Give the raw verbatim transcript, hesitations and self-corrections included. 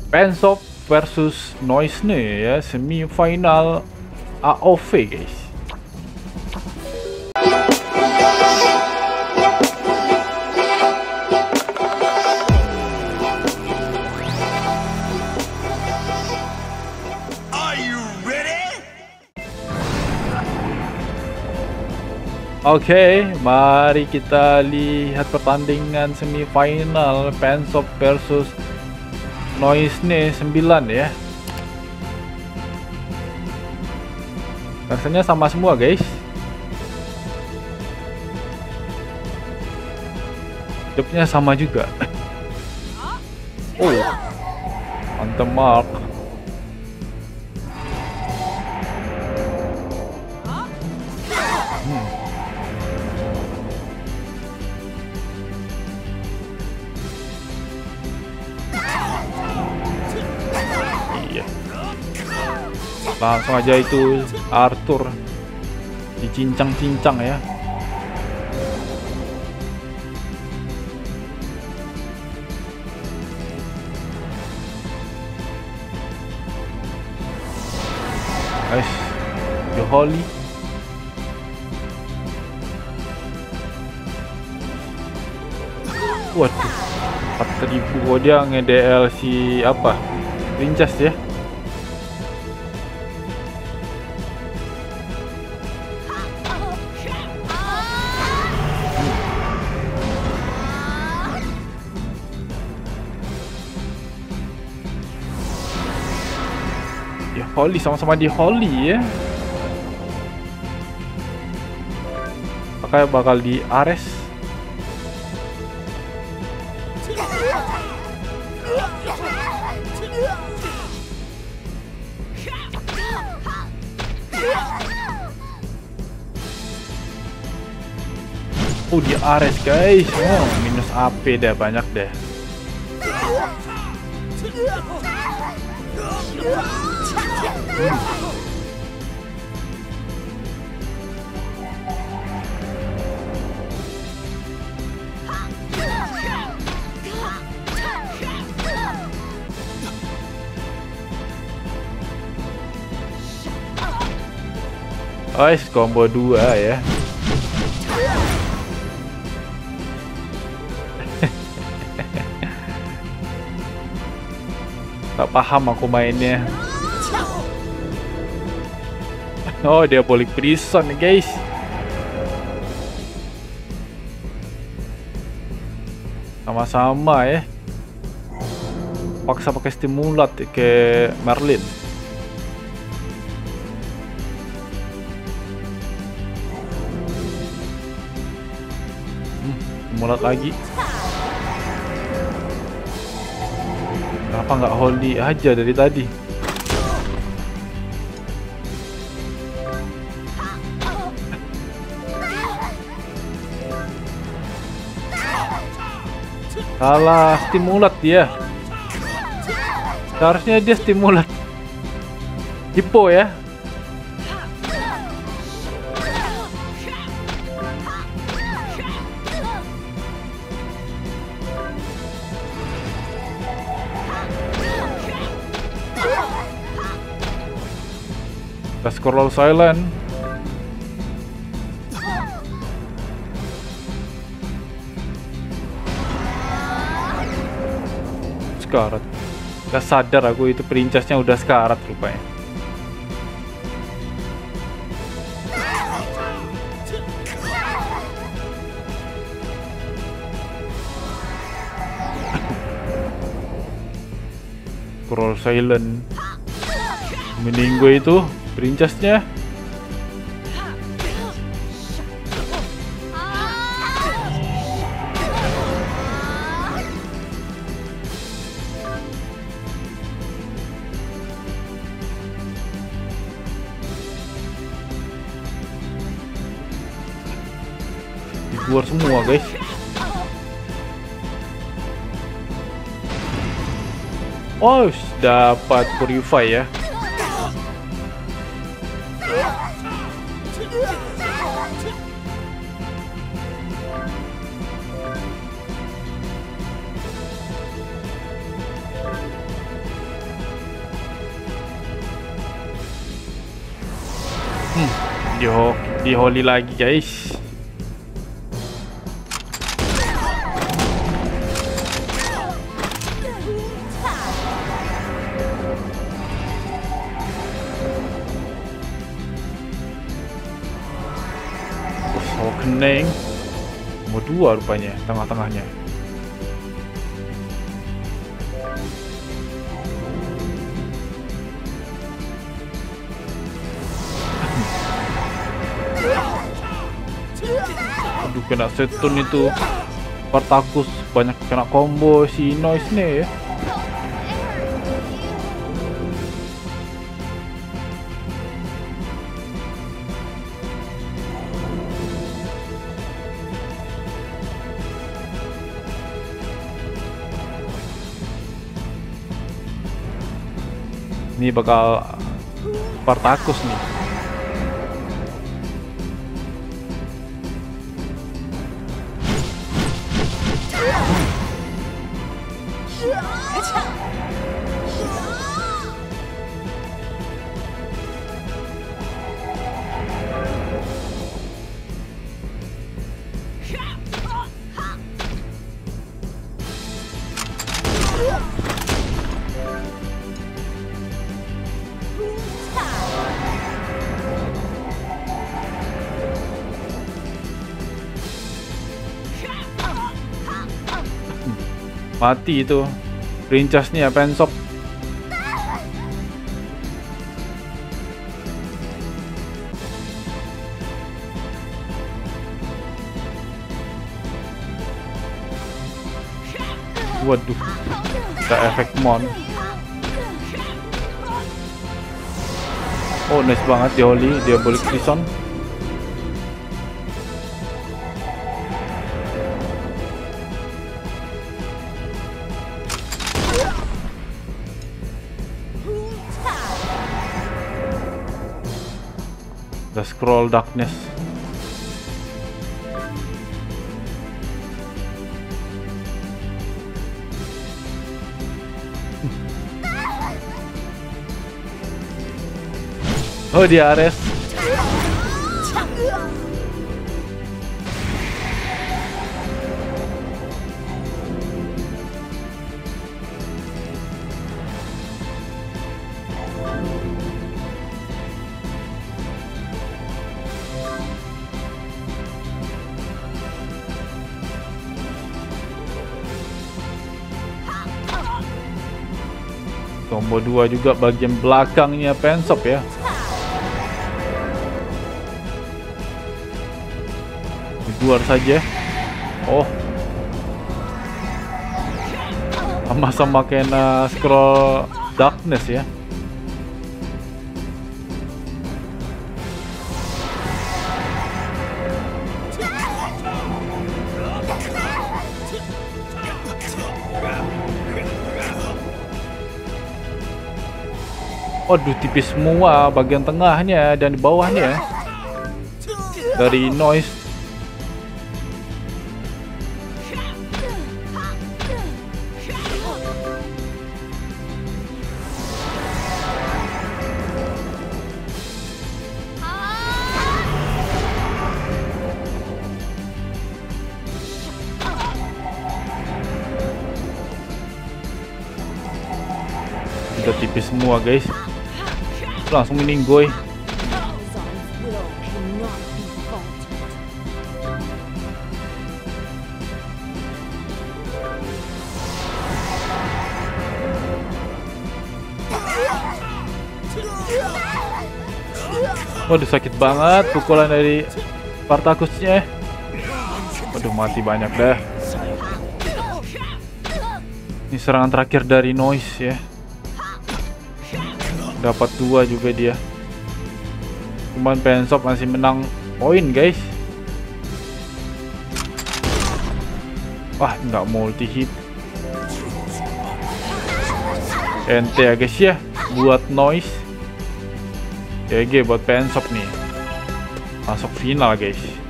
Pensop versus Noise nih ya, semifinal A O V guys. Oke, okay, mari kita lihat pertandingan semifinal Pensop versus Noise nih sembilan ya. Rasanya sama semua guys. Hidupnya sama juga. Oh, on the mark. Hmm. Iya. Langsung aja itu Arthur dicincang-cincang ya. Guys, the Holy. Waduh, empat ribu oh, dia nge-D L si apa? Princess ya. Di Holy, sama-sama di Holy ya. Apakah bakal di Ares? Oh, di Ares guys. Oh, minus A P deh, banyak deh. Hmm. Guys, combo dua ya. Tak paham aku mainnya. Oh, Diabolic Prison nih guys. Sama-sama ya. Paksa pakai stimulat ke Merlin. Hmm, stimulat lagi. Kenapa nggak Holy aja dari tadi? Salah stimulat dia. Seharusnya dia stimulat Hippo ya. Kita scroll silent. Sekarat. Gak sadar aku itu princessnya udah sekarat rupanya. Scroll silent. Meninggu itu princessnya. Keluar semua guys. Oh, dapat purify ya. Hmm, di, ho di holy lagi guys. Oh, kening. Nomor dua rupanya, tengah-tengahnya. Aduh, kena setun itu. Spartacus banyak kena combo si Noise nih ya. Ini bakal Spartacus nih. Mati itu princessnya Pensop. Waduh, ada efek mon. Oh, nice banget di Holy, Diabolic Prison. The Scroll Darkness. Oh, dia Ares. Combo dua juga bagian belakangnya Pensop ya. Di luar saja. Oh, sama-sama kena Scroll Darkness ya. Waduh, tipis semua bagian tengahnya dan di bawahnya dari Noise. Udah tipis semua guys. Langsung meninggoy. Waduh, sakit banget pukulan dari Spartacusnya. Waduh, mati banyak dah. Ini serangan terakhir dari Noise ya. Dapat dua juga dia. Cuman Pensop masih menang poin guys. Wah, nggak multi hit. Ente ya guys ya buat Noise. G G buat Pensop nih. Masuk final guys.